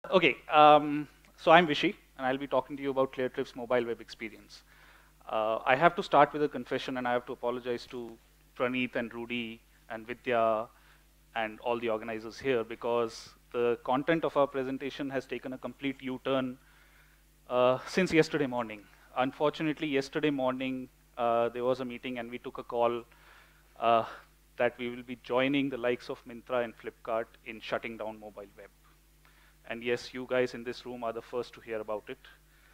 Okay, so I'm Vishy, and I'll be talking to you about Cleartrip's mobile web experience. I have to start with a confession, and I have to apologize to Praneeth and Rudy and Vidya and all the organizers here because the content of our presentation has taken a complete U-turn since yesterday morning. Unfortunately, yesterday morning there was a meeting, and we took a call uh, that we will be joining the likes of Myntra and Flipkart in shutting down mobile web. And yes, you guys in this room are the first to hear about it.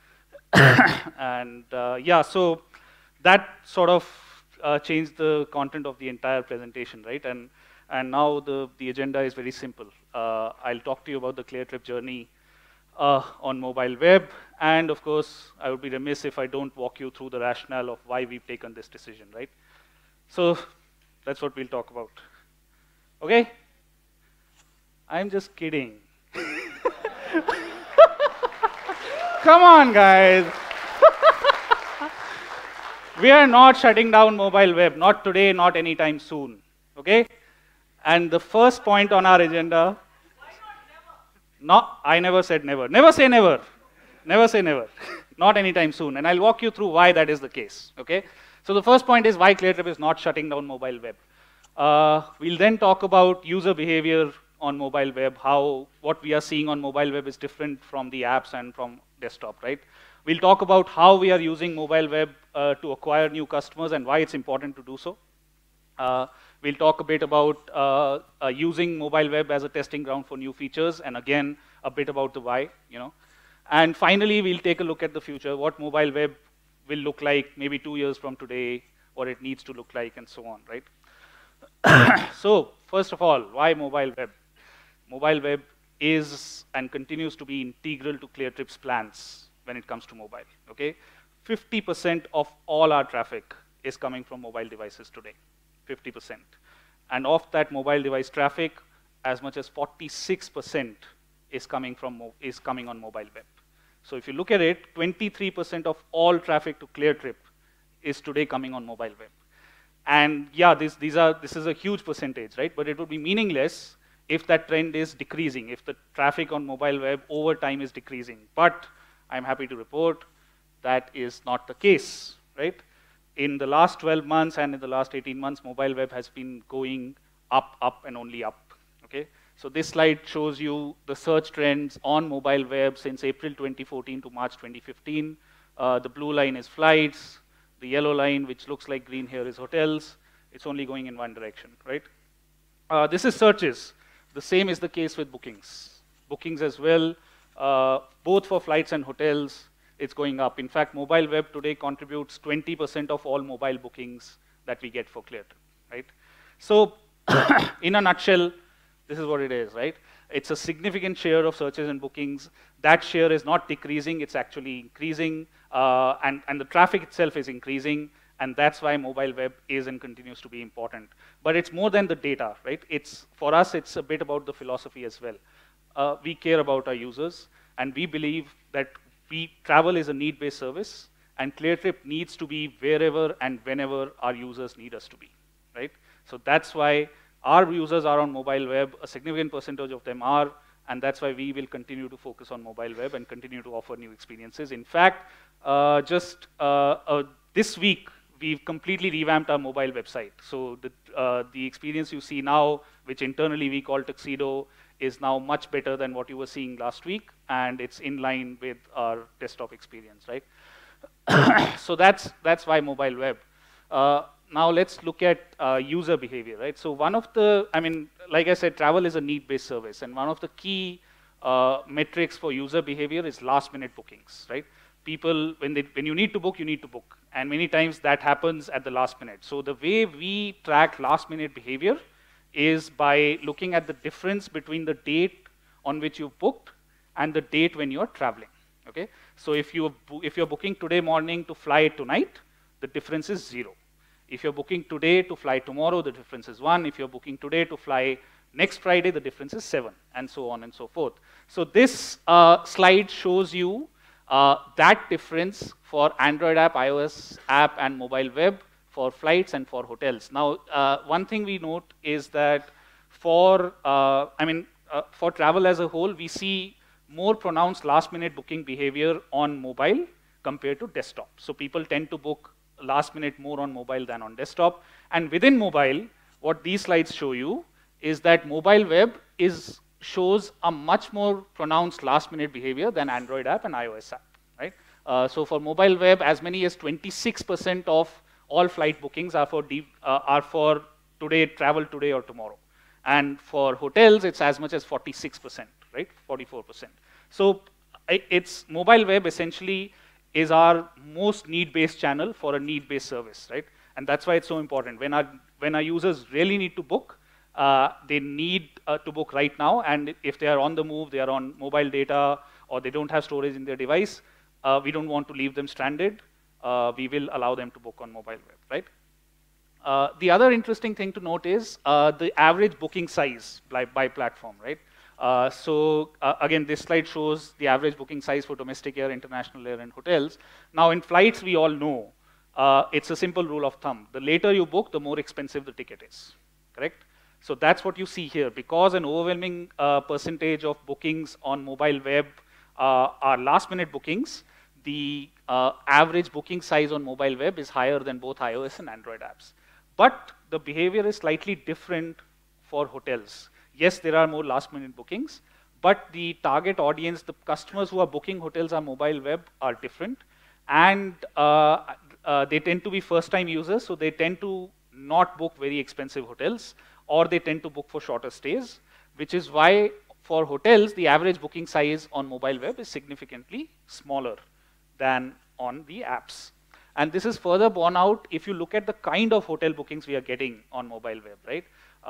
And yeah, so that sort of changed the content of the entire presentation, right? And now the agenda is very simple. I'll talk to you about the Cleartrip journey on mobile web, and of course, I would be remiss if I don't walk you through the rationale of why we've taken this decision, right? So that's what we'll talk about. Okay? I'm just kidding. Come on, guys. We are not shutting down mobile web, not today, not anytime soon. Okay? And the first point on our agenda. No, I never said never. Never say never. Never say never. Not anytime soon. And I'll walk you through why that is the case. Okay? So the first point is why Cleartrip is not shutting down mobile web. We'll then talk about user behavior on mobile web, how what we are seeing on mobile web is different from the apps and from desktop, right? We'll talk about how we are using mobile web to acquire new customers and why it's important to do so. We'll talk a bit about using mobile web as a testing ground for new features, and again, a bit about the why, you know. And finally, we'll take a look at the future, what mobile web will look like maybe 2 years from today, what it needs to look like, and so on, right? So, first of all, why mobile web? Mobile web is and continues to be integral to Cleartrip's plans when it comes to mobile, okay? 50% of all our traffic is coming from mobile devices today, 50%. And of that mobile device traffic, as much as 46% is coming on mobile web. So if you look at it, 23% of all traffic to Cleartrip is today coming on mobile web. And yeah, this is a huge percentage, right? But it would be meaningless if that trend is decreasing, if the traffic on mobile web over time is decreasing. But I'm happy to report that is not the case, right? In the last 12 months and in the last 18 months, mobile web has been going up, up, and only up, okay? So this slide shows you the search trends on mobile web since April 2014 to March 2015. The blue line is flights. The yellow line, which looks like green here, is hotels. It's only going in one direction, right? This is searches. The same is the case with bookings. Bookings as well, both for flights and hotels, it's going up. In fact, mobile web today contributes 20% of all mobile bookings that we get for Cleartrip, right? So, in a nutshell, this is what it is, right? It's a significant share of searches and bookings. That share is not decreasing, it's actually increasing, and the traffic itself is increasing, and that's why mobile web is and continues to be important. But it's more than the data, right? For us, it's a bit about the philosophy as well. We care about our users, and we believe that travel is a need-based service, and Cleartrip needs to be wherever and whenever our users need us to be, right? So that's why our users are on mobile web, a significant percentage of them are, and that's why we will continue to focus on mobile web and continue to offer new experiences. In fact, this week, we've completely revamped our mobile website. So the experience you see now, which internally we call Tuxedo, is now much better than what you were seeing last week, and it's in line with our desktop experience, right? So that's why mobile web. Now let's look at user behavior, right? So like I said, travel is a need-based service, and one of the key metrics for user behavior is last-minute bookings, right? People, when you need to book, you need to book, and many times that happens at the last minute. So the way we track last-minute behavior is by looking at the difference between the date on which you booked and the date when you're traveling, okay? So if you're booking today morning to fly tonight, the difference is 0. If you're booking today to fly tomorrow, the difference is 1. If you're booking today to fly next Friday, the difference is 7, and so on and so forth. So this slide shows you that difference for Android app, iOS app, and mobile web for flights and for hotels. Now, one thing we note is that for travel as a whole, we see more pronounced last-minute booking behavior on mobile compared to desktop. So people tend to book last minute more on mobile than on desktop. And within mobile, what these slides show you is that mobile web shows a much more pronounced last-minute behavior than Android app and iOS app, right? So for mobile web, as many as 26% of all flight bookings are for today, travel today or tomorrow. And for hotels, it's as much as 46%, right? 44%. So it's mobile web essentially is our most need-based channel for a need-based service, right? And that's why it's so important. When our users really need to book, they need to book right now, and if they are on the move, they are on mobile data, or they don't have storage in their device, we don't want to leave them stranded. We will allow them to book on mobile web, right? The other interesting thing to note is the average booking size by platform, right? Again, this slide shows the average booking size for domestic air, international air, and hotels. Now, in flights, we all know it's a simple rule of thumb. The later you book, the more expensive the ticket is, correct? So that's what you see here. Because an overwhelming percentage of bookings on mobile web are last-minute bookings, the average booking size on mobile web is higher than both iOS and Android apps. But the behavior is slightly different for hotels. Yes, there are more last-minute bookings, but the target audience, the customers who are booking hotels on mobile web are different, and they tend to be first-time users, so they tend to not book very expensive hotels, or they tend to book for shorter stays, which is why for hotels, the average booking size on mobile web is significantly smaller than on the apps. And this is further borne out if you look at the kind of hotel bookings we are getting on mobile web, right?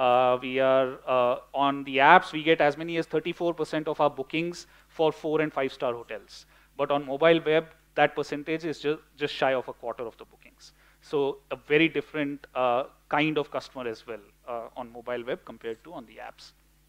On the apps, we get as many as 34% of our bookings for 4- and 5-star hotels. But on mobile web, that percentage is just shy of a quarter of the bookings. So a very different kind of customer as well on mobile web compared to on the apps.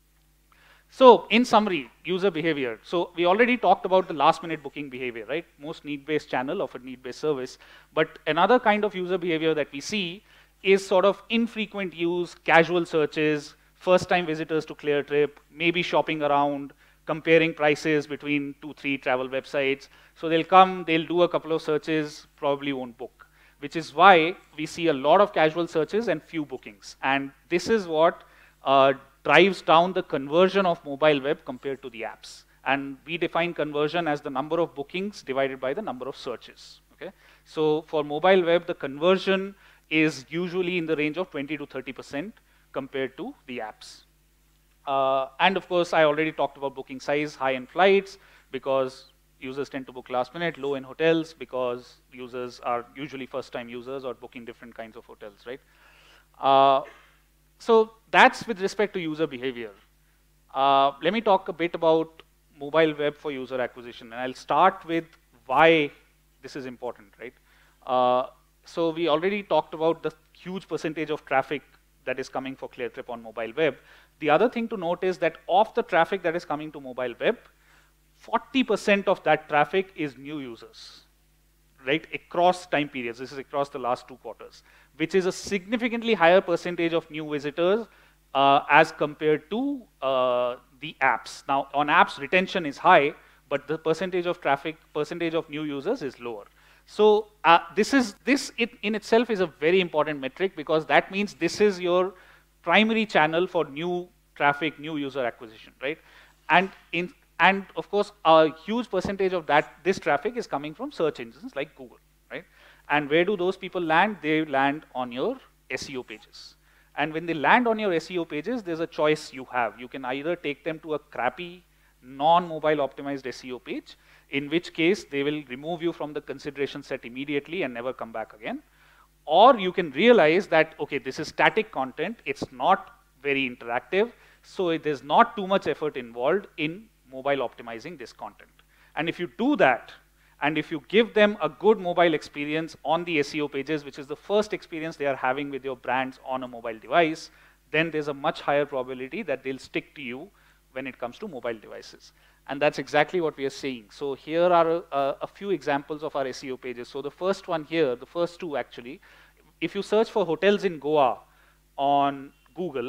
So in summary, user behavior. So we already talked about the last-minute booking behavior, right? Most need-based channel of a need-based service. But another kind of user behavior that we see is sort of infrequent use, casual searches, first-time visitors to Cleartrip, maybe shopping around, comparing prices between 2-3 travel websites. So they'll come, they'll do a couple of searches, probably won't book, which is why we see a lot of casual searches and few bookings. And this is what drives down the conversion of mobile web compared to the apps. And we define conversion as the number of bookings divided by the number of searches, okay? So for mobile web, the conversion is usually in the range of 20 to 30% compared to the apps. And of course, I already talked about booking size, high in flights, because users tend to book last minute, low in hotels, because users are usually first-time users or booking different kinds of hotels, right? So that's with respect to user behavior. Let me talk a bit about mobile web for user acquisition, and I'll start with why this is important, right? So we already talked about the huge percentage of traffic that is coming for Cleartrip on mobile web. The other thing to note is that of the traffic that is coming to mobile web, 40% of that traffic is new users, right, across time periods. This is across the last 2 quarters, which is a significantly higher percentage of new visitors as compared to the apps. Now, on apps, retention is high, but the percentage of traffic, percentage of new users is lower. So this in itself is a very important metric, because that means this is your primary channel for new traffic, new user acquisition, right? And of course, a huge percentage of this traffic is coming from search engines like Google, right? And where do those people land? They land on your SEO pages. And when they land on your SEO pages, there's a choice you have. You can either take them to a crappy, non-mobile optimized SEO page, in which case they will remove you from the consideration set immediately and never come back again. Or you can realize that, okay, this is static content, it's not very interactive, so there's not too much effort involved in mobile optimizing this content. And if you do that, and if you give them a good mobile experience on the SEO pages, which is the first experience they are having with your brands on a mobile device, then there's a much higher probability that they'll stick to you when it comes to mobile devices. And that's exactly what we are seeing. So here are a few examples of our SEO pages. So the first one here, the first two actually, if you search for hotels in Goa on Google,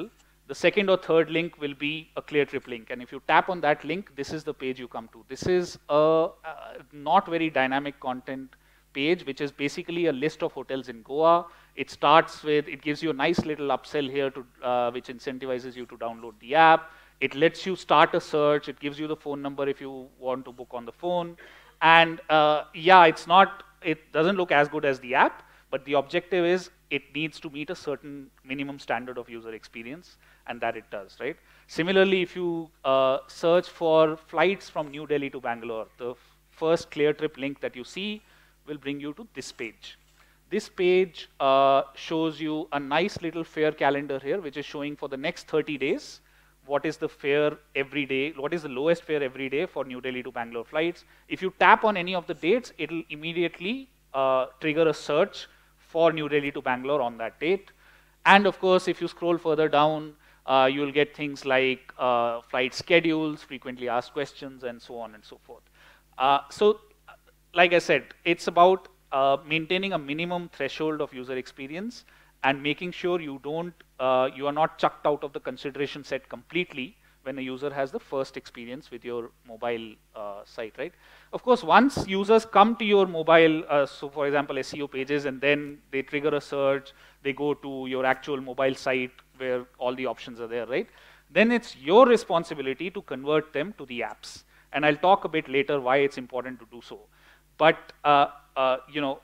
The second or third link will be a ClearTrip link. And if you tap on that link, this is the page you come to. This is a not very dynamic content page, which is basically a list of hotels in Goa. It starts with, it gives you a nice little upsell here to, which incentivizes you to download the app. It lets you start a search. It gives you the phone number if you want to book on the phone. And yeah, it doesn't look as good as the app, but the objective is it needs to meet a certain minimum standard of user experience, and that it does, right? Similarly, if you search for flights from New Delhi to Bangalore, the first ClearTrip link that you see will bring you to this page. This page shows you a nice little fare calendar here, which is showing for the next 30 days, what is the fare every day, what is the lowest fare every day for New Delhi to Bangalore flights. If you tap on any of the dates, it'll immediately trigger a search for New Delhi to Bangalore on that date. And of course, if you scroll further down, you'll get things like flight schedules, frequently asked questions, and so on and so forth. So, like I said, it's about maintaining a minimum threshold of user experience and making sure you are not chucked out of the consideration set completely when a user has the first experience with your mobile site, right? Of course, once users come to your mobile, so for example, SEO pages, and then they trigger a search, they go to your actual mobile site where all the options are there, right? Then it's your responsibility to convert them to the apps. And I'll talk a bit later why it's important to do so. But you know,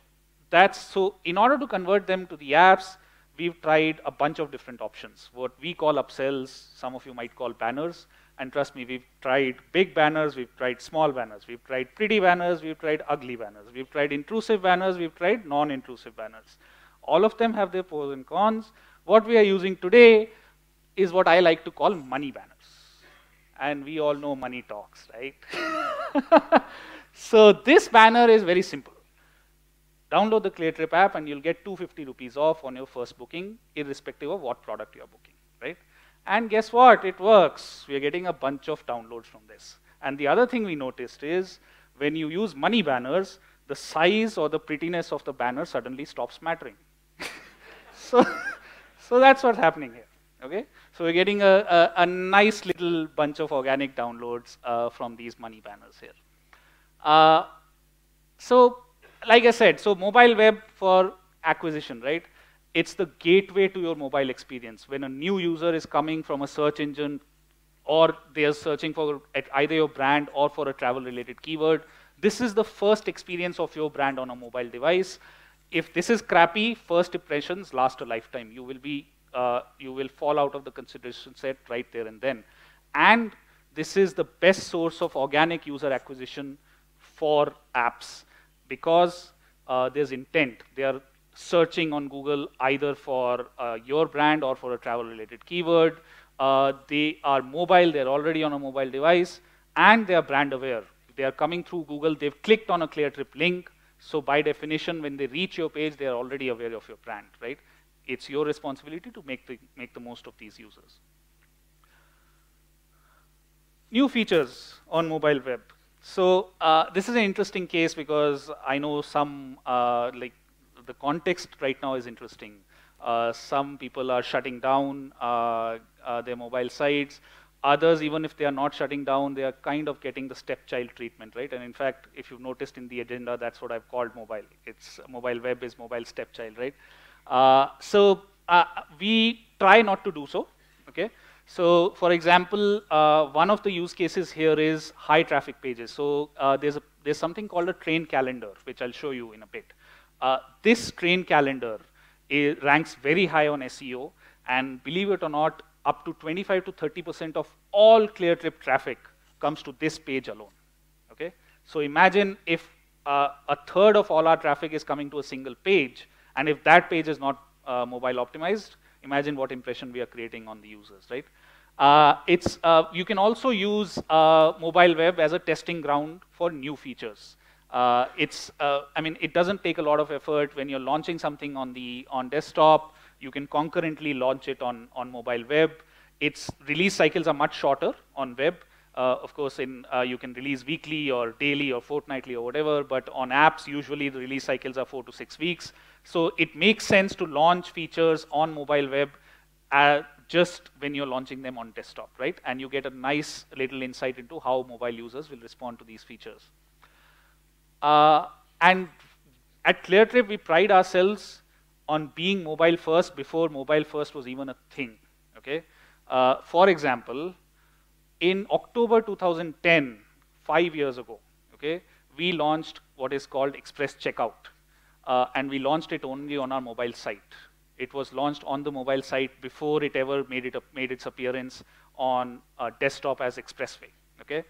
so in order to convert them to the apps, we've tried a bunch of different options. What we call upsells, some of you might call banners. And trust me, we've tried big banners, we've tried small banners, we've tried pretty banners, we've tried ugly banners, we've tried intrusive banners, we've tried non-intrusive banners. All of them have their pros and cons. What we are using today is what I like to call money banners. And we all know money talks, right? So this banner is very simple. Download the ClearTrip app and you'll get 250 rupees off on your first booking, irrespective of what product you're booking, right? And guess what? It works. We are getting a bunch of downloads from this. And the other thing we noticed is when you use money banners, the size or the prettiness of the banner suddenly stops mattering. So that's what's happening here, okay? So we're getting a nice little bunch of organic downloads from these money banners here. So, like I said, so mobile web for acquisition, right? It's the gateway to your mobile experience. When a new user is coming from a search engine or they are searching for either your brand or for a travel-related keyword, this is the first experience of your brand on a mobile device. If this is crappy, first impressions last a lifetime. You will fall out of the consideration set right there and then. And this is the best source of organic user acquisition for apps because there's intent. They are searching on Google either for your brand or for a travel-related keyword. They are mobile, they're already on a mobile device, and they are brand aware. They are coming through Google, they've clicked on a ClearTrip link, so by definition, when they reach your page, they are already aware of your brand, right? It's your responsibility to make the most of these users. New features on mobile web. So this is an interesting case because I know some, like the context right now is interesting. Some people are shutting down their mobile sites. Others, even if they are not shutting down, they are kind of getting the stepchild treatment, right? And in fact, if you've noticed in the agenda, that's what I've called mobile. It's mobile web is mobile stepchild, right? So we try not to do so, okay? So for example, one of the use cases here is high traffic pages. So there's something called a train calendar, which I'll show you in a bit. This train calendar ranks very high on SEO, and believe it or not, up to 25 to 30% of all ClearTrip traffic comes to this page alone, okay? So imagine if a third of all our traffic is coming to a single page, and if that page is not mobile optimized, imagine what impression we are creating on the users, right? You can also use mobile web as a testing ground for new features. I mean, it doesn't take a lot of effort when you're launching something on desktop. You can concurrently launch it on mobile web. Its release cycles are much shorter on web. Of course, you can release weekly or daily or fortnightly or whatever, but on apps, usually the release cycles are 4 to 6 weeks. So it makes sense to launch features on mobile web just when you're launching them on desktop, right? And you get a nice little insight into how mobile users will respond to these features. And at ClearTrip, we pride ourselves on being mobile first before mobile first was even a thing, okay? For example, in October 2010, 5 years ago, okay, we launched what is called Express Checkout. And we launched it only on our mobile site. It was launched on the mobile site before it ever made its appearance on desktop as Expressway, okay?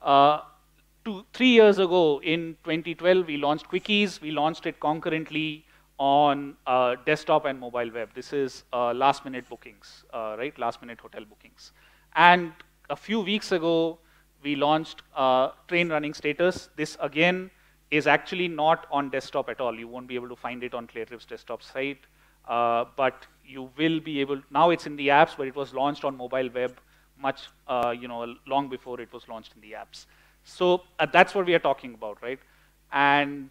3 years ago, in 2012, we launched Quickies. We launched it concurrently on desktop and mobile web. This is last-minute bookings, right? Last-minute hotel bookings. And a few weeks ago, we launched train running status. This, again, is actually not on desktop at all. You won't be able to find it on ClearTrip's desktop site. But you will be able, now it's in the apps, but it was launched on mobile web much, long before it was launched in the apps. So that's what we are talking about, right? And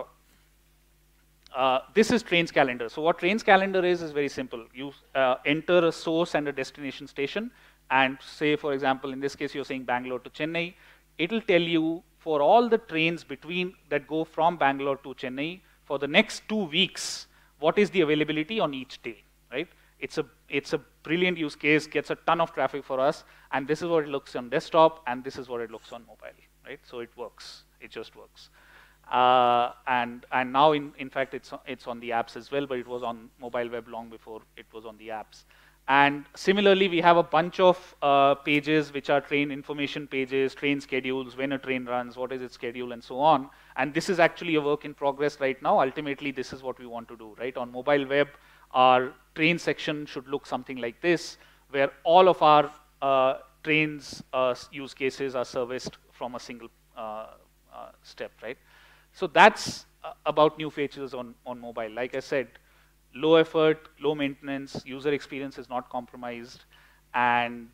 this is Trains Calendar. So what Trains Calendar is very simple. You enter a source and a destination station, and say, for example, in this case, you're saying Bangalore to Chennai. It'll tell you for all the trains that go from Bangalore to Chennai for the next 2 weeks, what is the availability on each day, right? It's a brilliant use case, gets a ton of traffic for us, and this is what it looks on desktop, and this is what it looks on mobile, right? So it works, it just works. And now, in fact, it's on the apps as well, but it was on mobile web long before it was on the apps. And similarly, we have a bunch of pages which are train information pages, train schedules, when a train runs, what is its schedule, and so on. And this is actually a work in progress right now. Ultimately, this is what we want to do, right? On mobile web, our train section should look something like this, where all of our trains use cases are serviced from a single step, right? So that's about new features on mobile. Like I said, low effort, low maintenance, user experience is not compromised, and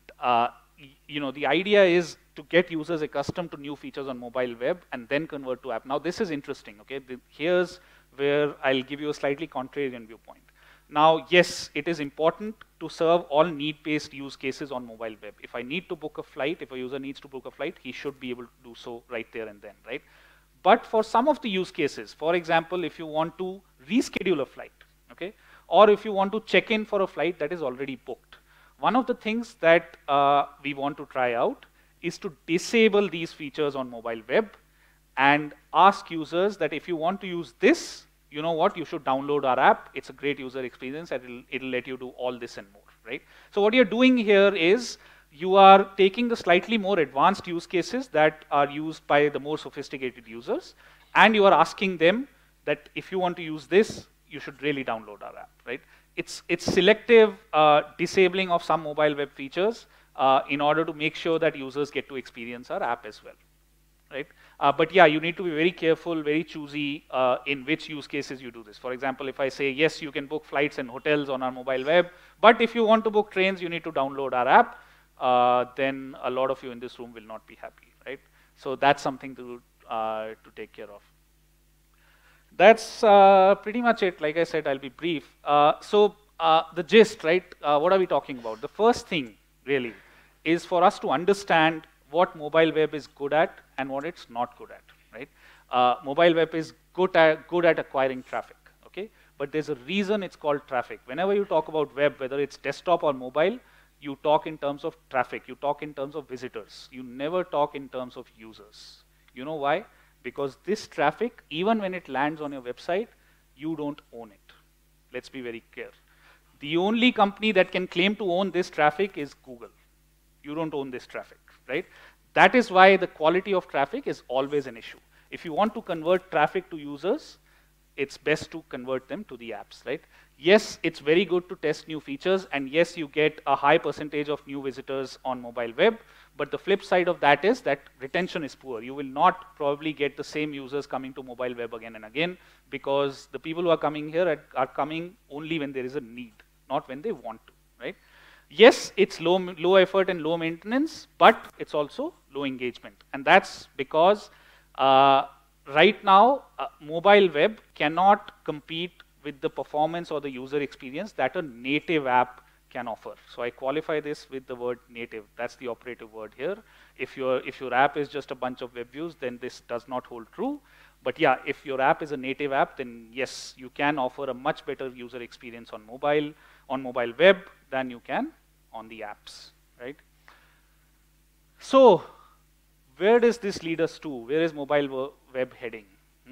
the idea is to get users accustomed to new features on mobile web and then convert to app. Now this is interesting, okay? Here's where I'll give you a slightly contrarian viewpoint. Now, yes, it is important to serve all need-based use cases on mobile web. If I need to book a flight, if a user needs to book a flight, he should be able to do so right there and then, right? But for some of the use cases, for example, if you want to reschedule a flight, okay, or if you want to check in for a flight that is already booked, one of the things that we want to try out is to disable these features on mobile web and ask users that if you want to use this, you know what, you should download our app. It's a great user experience, and it'll let you do all this and more, right? So what you're doing here is you are taking the slightly more advanced use cases that are used by the more sophisticated users, and you are asking them that if you want to use this, you should really download our app, right? It's selective disabling of some mobile web features in order to make sure that users get to experience our app as well, right? But yeah, you need to be very careful, very choosy in which use cases you do this. For example, if I say, yes, you can book flights and hotels on our mobile web, but if you want to book trains, you need to download our app, then a lot of you in this room will not be happy, right? So that's something to take care of. That's pretty much it. Like I said, I'll be brief. So the gist, right? What are we talking about? The first thing, really, is for us to understand what mobile web is good at and what it's not good at, right? Mobile web is good at acquiring traffic, okay? But there's a reason it's called traffic. Whenever you talk about web, whether it's desktop or mobile, you talk in terms of traffic. You talk in terms of visitors. You never talk in terms of users. You know why? Because this traffic, even when it lands on your website, you don't own it. Let's be very clear. The only company that can claim to own this traffic is Google. You don't own this traffic, right? That is why the quality of traffic is always an issue. If you want to convert traffic to users, it's best to convert them to the apps, right? Yes, it's very good to test new features, and yes, you get a high percentage of new visitors on mobile web, but the flip side of that is that retention is poor. You will not probably get the same users coming to mobile web again and again, because the people who are coming here are coming only when there is a need, not when they want to, right? Yes, it's low effort and low maintenance, but it's also low engagement. And that's because right now, mobile web cannot compete with the performance or the user experience that a native app can offer. So I qualify this with the word native. That's the operative word here. If your app is just a bunch of web views, then this does not hold true. But yeah, if your app is a native app, then yes, you can offer a much better user experience on mobile web than you can on the apps, right? So where does this lead us to? Where is mobile web heading?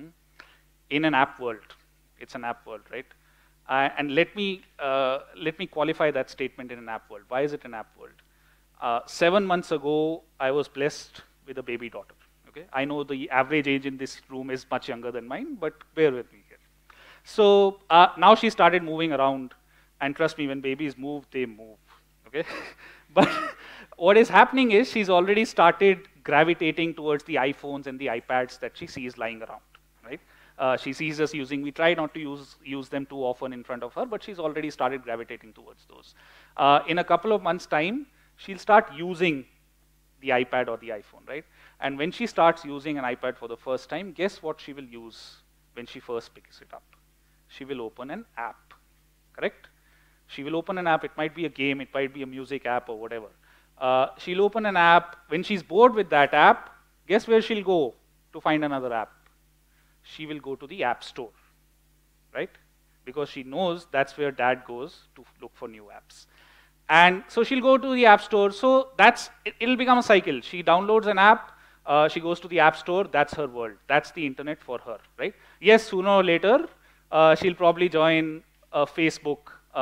In an app world. It's an app world, right? And let me qualify that statement in an app world. Why is it an app world? 7 months ago, I was blessed with a baby daughter. Okay, I know the average age in this room is much younger than mine, but bear with me here. So now she started moving around, and trust me, when babies move, they move. Okay, but what is happening is she's already started gravitating towards the iPhones and the iPads that she sees lying around, right? She sees us using, we try not to use them too often in front of her, but she's already started gravitating towards those. In a couple of months' time, she'll start using the iPad or the iPhone, right? And when she starts using an iPad for the first time, guess what she will use when she first picks it up? She will open an app, correct? She will open an app. It might be a game, it might be a music app or whatever. She'll open an app. When she's bored with that app, guess where she'll go to find another app? She will go to the App Store, right? Because she knows that's where dad goes to look for new apps. And so she'll go to the App Store. So it'll become a cycle. She downloads an app, she goes to the App Store, that's her world. That's the internet for her, right? Yes, sooner or later, she'll probably join Facebook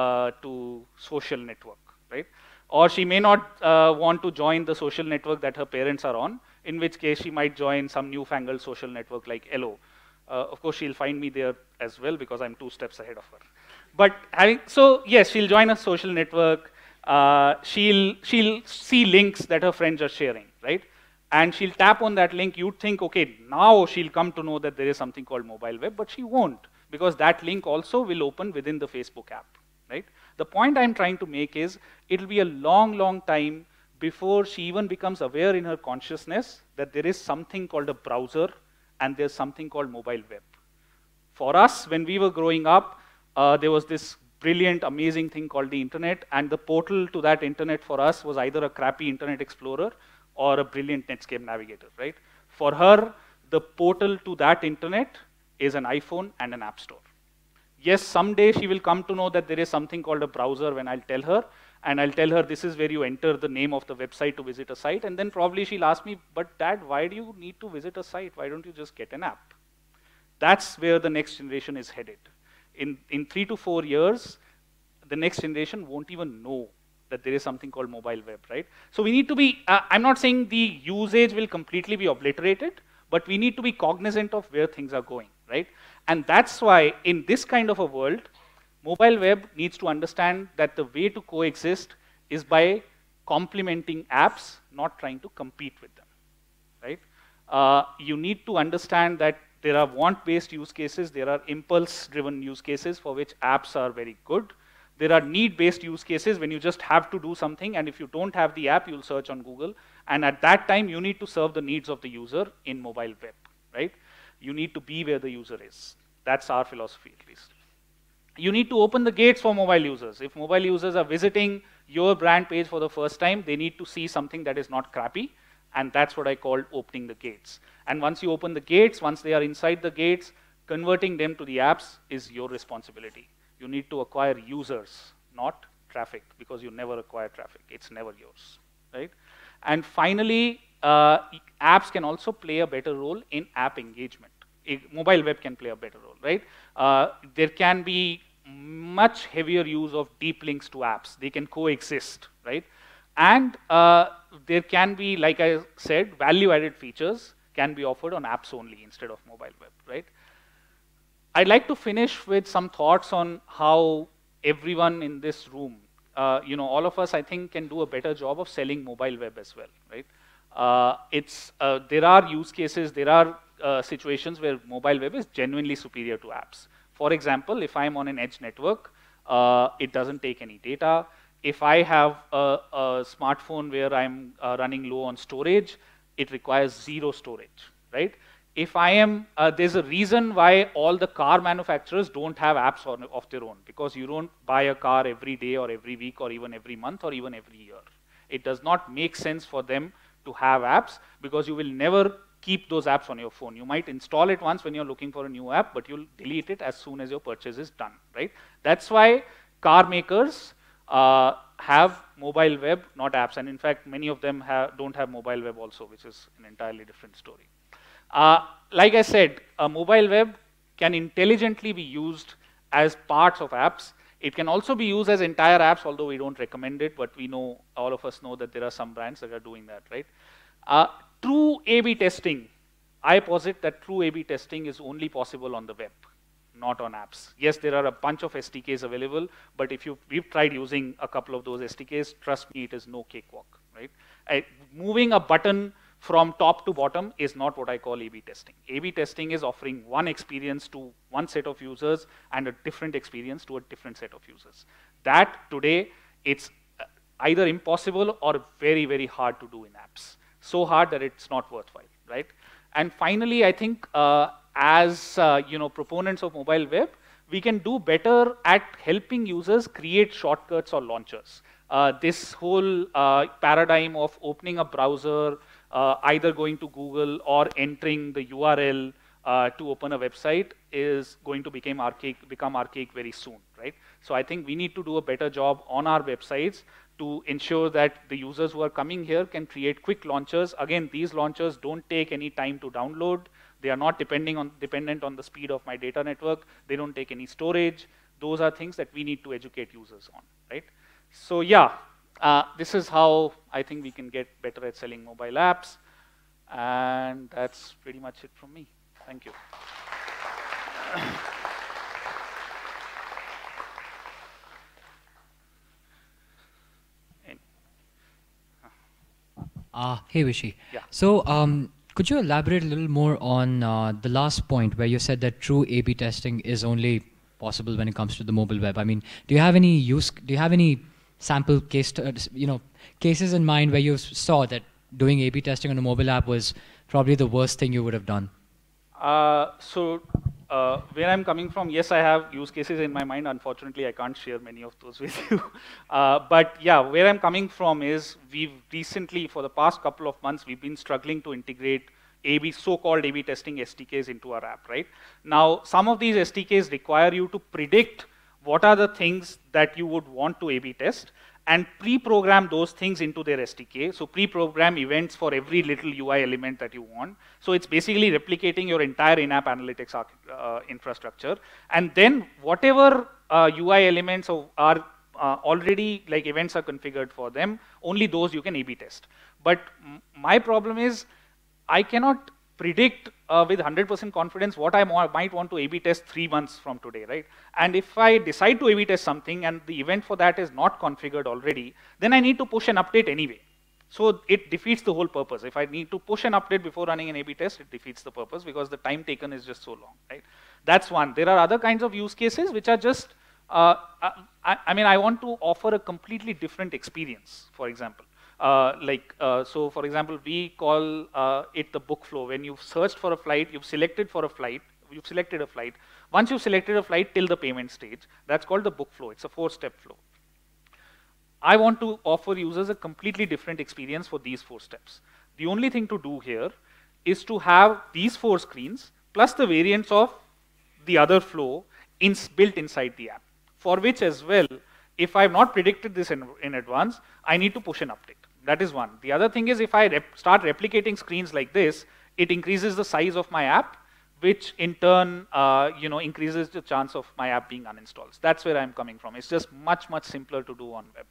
to social network, right? Or she may not want to join the social network that her parents are on, in which case she might join some newfangled social network like Elo. Of course, she'll find me there as well because I'm 2 steps ahead of her. But so yes, she'll join a social network. She'll see links that her friends are sharing, right? And she'll tap on that link. You'd think, okay, now she'll come to know that there is something called mobile web, but she won't, because that link also will open within the Facebook app, right? The point I'm trying to make is it'll be a long, long time before she even becomes aware in her consciousness that there is something called a browser and there's something called mobile web. For us, when we were growing up, there was this brilliant, amazing thing called the internet, and the portal to that internet for us was either a crappy Internet Explorer or a brilliant Netscape Navigator, right? For her, the portal to that internet is an iPhone and an app store. Yes, someday she will come to know that there is something called a browser when I'll tell her, and I'll tell her this is where you enter the name of the website to visit a site, and then probably she'll ask me, but Dad, why do you need to visit a site? Why don't you just get an app? That's where the next generation is headed. In 3 to 4 years, the next generation won't even know that there is something called mobile web, right? So we need to be, I'm not saying the usage will completely be obliterated, but we need to be cognizant of where things are going, right? And that's why in this kind of a world, mobile web needs to understand that the way to coexist is by complementing apps, not trying to compete with them, right? You need to understand that there are want-based use cases, there are impulse-driven use cases for which apps are very good. There are need-based use cases when you just have to do something, and if you don't have the app, you'll search on Google. And at that time, you need to serve the needs of the user in mobile web, right? You need to be where the user is. That's our philosophy, at least. You need to open the gates for mobile users. If mobile users are visiting your brand page for the first time, they need to see something that is not crappy, and that's what I call opening the gates. And once you open the gates, once they are inside the gates, converting them to the apps is your responsibility. You need to acquire users, not traffic, because you never acquire traffic. It's never yours, right? And finally, apps can also play a better role in app engagement. Mobile web can play a better role, right? There can be much heavier use of deep links to apps. They can coexist, right? And there can be, like I said, value-added features can be offered on apps only instead of mobile web, right? I'd like to finish with some thoughts on how everyone in this room, all of us, I think, can do a better job of selling mobile web as well, right? There are use cases, there are situations where mobile web is genuinely superior to apps. For example, if I'm on an edge network, it doesn't take any data. If I have a smartphone where I'm running low on storage, it requires 0 storage, right? if I am, there's a reason why all the car manufacturers don't have apps of their own, because you don't buy a car every day or every week or even every month or even every year. It does not make sense for them to have apps because you will never keep those apps on your phone. You might install it once when you're looking for a new app, but you'll delete it as soon as your purchase is done, right? That's why car makers have mobile web, not apps. And in fact, many of them don't have mobile web also, which is an entirely different story. Like I said, a mobile web can intelligently be used as parts of apps. It can also be used as entire apps, although we don't recommend it, but we know, all of us know that there are some brands that are doing that, right? True A/B testing, I posit that true A/B testing is only possible on the web, not on apps. Yes, there are a bunch of SDKs available, but if we've tried using a couple of those SDKs, trust me, it is no cakewalk, right? Moving a button from top to bottom is not what I call A/B testing. A/B testing is offering one experience to one set of users and a different experience to a different set of users. That today, it's either impossible or very, very hard to do in apps. So hard that it's not worthwhile, right? And finally, I think as proponents of mobile web, we can do better at helping users create shortcuts or launchers. This whole paradigm of opening a browser, either going to Google or entering the URL to open a website is going to become archaic very soon, right? So I think we need to do a better job on our websites to ensure that the users who are coming here can create quick launchers. Again, these launchers don't take any time to download. They are not dependent on the speed of my data network. They don't take any storage. Those are things that we need to educate users on, right? So yeah, this is how I think we can get better at selling mobile apps. And that's pretty much it from me. Thank you. Hey, Vishy. Yeah. So could you elaborate a little more on the last point where you said that true A/B testing is only possible when it comes to the mobile web? I mean, do you have any sample cases in mind where you saw that doing A/B testing on a mobile app was probably the worst thing you would have done? Where I'm coming from, yes, I have use cases in my mind. Unfortunately, I can't share many of those with you. But yeah, where I'm coming from is we've recently, for the past couple of months, we've been struggling to integrate so-called A/B testing SDKs into our app, right? Now, some of these SDKs require you to predict what are the things that you would want to A/B test and pre-program those things into their SDK. So pre-program events for every little UI element that you want. So it's basically replicating your entire in-app analytics infrastructure. And then whatever UI elements are already, like events are configured for them, only those you can A/B test. But my problem is I cannot predict with 100% confidence what I might want to A/B test 3 months from today, right? And if I decide to A/B test something and the event for that is not configured already, then I need to push an update anyway. So it defeats the whole purpose. If I need to push an update before running an A/B test, it defeats the purpose because the time taken is just so long, right? That's one. There are other kinds of use cases which are just, I want to offer a completely different experience, for example. So for example, we call it the book flow. When you've searched for a flight, you've selected a flight. Once you've selected a flight till the payment stage, that's called the book flow. It's a 4-step flow. I want to offer users a completely different experience for these 4 steps. The only thing to do here is to have these 4 screens plus the variants of the other flow built inside the app, for which as well, if I've not predicted this in advance, I need to push an update. That is one. The other thing is if I start replicating screens like this, it increases the size of my app, which in turn increases the chance of my app being uninstalled. That's where I'm coming from. It's just much, much simpler to do on web.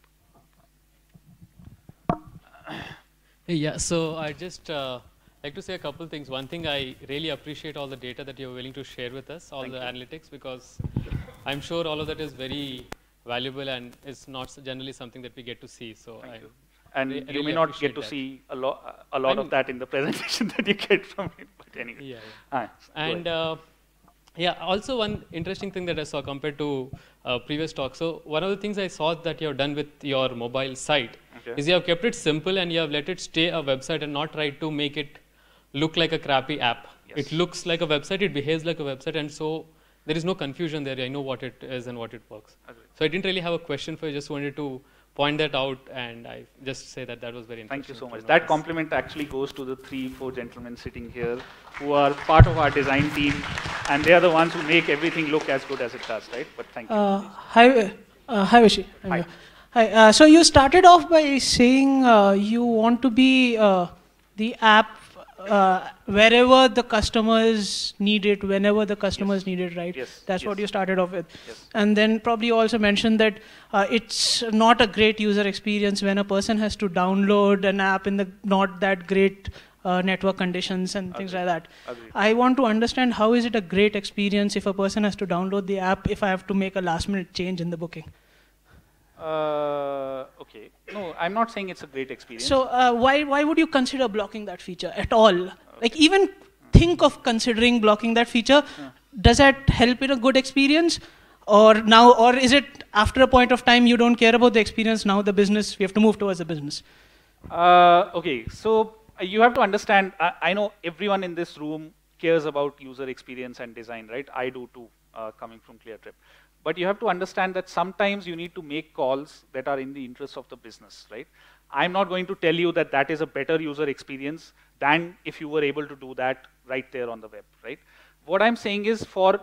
Yeah, so I just like to say a couple things. One thing, I really appreciate all the data that you're willing to share with us, all the analytics, because I'm sure all of that is very valuable and it's not generally something that we get to see. So and you may not get to see a lot of that in the presentation that you get from it, but anyway. And also one interesting thing that I saw compared to previous talk. So one of the things I saw that you have done with your mobile site is you have kept it simple and you have let it stay a website and not tried to make it look like a crappy app. It looks like a website, it behaves like a website, and so there is no confusion there. I know what it is and what it works. Agreed. So I didn't really have a question for you, just wanted to point that out, and I just say that that was very interesting. Thank you so much. to That notice. compliment actually goes to the 3-4 gentlemen sitting here who are part of our design team, and they are the ones who make everything look as good as it does, right? But thank you. Hi, Vishy. Hi. Hi. So you started off by saying you want to be the app wherever the customers need it, whenever the customers need it, right? Yes, That's what yes. you started off with. Yes. And then probably you also mentioned that it's not a great user experience when a person has to download an app in the not that great network conditions and things like that. Agreed. I want to understand how is it a great experience if a person has to download the app if I have to make a last minute change in the booking. Okay. No, I'm not saying it's a great experience. So why would you consider blocking that feature at all? Like even think of considering blocking that feature. Does that help in a good experience? Or is it after a point of time you don't care about the experience, now the business, we have to move towards the business? Okay, so you have to understand, I know everyone in this room cares about user experience and design, right? I do too, coming from ClearTrip. But you have to understand that sometimes you need to make calls that are in the interest of the business, right? I'm not going to tell you that that is a better user experience than if you were able to do that right there on the web, right? What I'm saying is for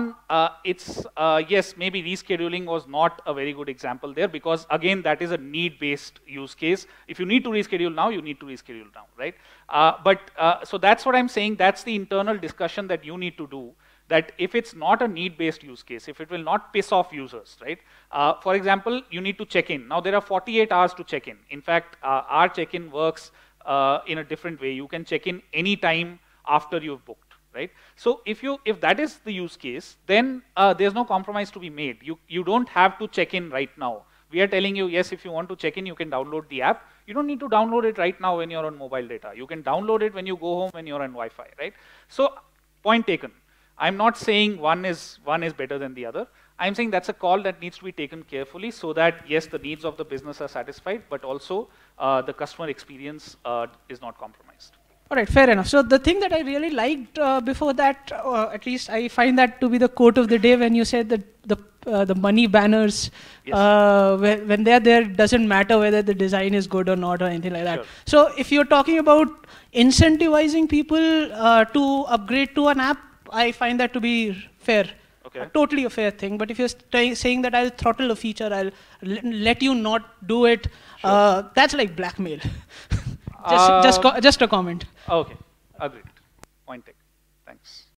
yes, maybe rescheduling was not a very good example there because again, that is a need-based use case. If you need to reschedule now, you need to reschedule now, right? So that's what I'm saying. That's the internal discussion that you need to do. That if it's not a need-based use case, if it will not piss off users, right? For example, you need to check in. Now there are 48 hours to check in. In fact, our check-in works in a different way. You can check in any time after you've booked, right? So if that is the use case, then there's no compromise to be made. You don't have to check in right now. We are telling you, yes, if you want to check in, you can download the app. You don't need to download it right now when you're on mobile data. You can download it when you go home when you're on Wi-Fi, right? So point taken. I'm not saying one is better than the other. I'm saying that's a call that needs to be taken carefully so that, yes, the needs of the business are satisfied, but also the customer experience is not compromised. All right, fair enough. So the thing that I really liked before that, at least I find that to be the quote of the day when you said that the money banners, Yes. when they're there, doesn't matter whether the design is good or not or anything like that. Sure. So if you're talking about incentivizing people to upgrade to an app, I find that to be fair. Okay. Totally a fair thing. But if you're saying that I'll throttle a feature, I'll let you not do it, that's like blackmail. Just a comment. Okay, agreed. Point taken.